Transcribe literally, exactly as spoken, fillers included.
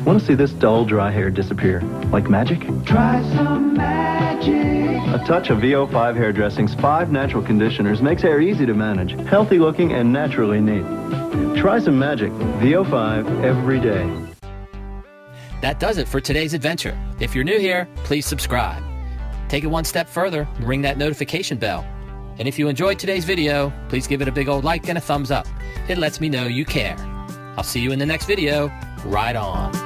Want to see this dull, dry hair disappear? Like magic? Try some magic. A touch of V O five Hair Dressing's five natural conditioners makes hair easy to manage, healthy looking, and naturally neat. Try some magic. V O five every day. That does it for today's adventure. If you're new here, please subscribe. Take it one step further and ring that notification bell. And if you enjoyed today's video, please give it a big old like and a thumbs up. It lets me know you care. I'll see you in the next video. Right on.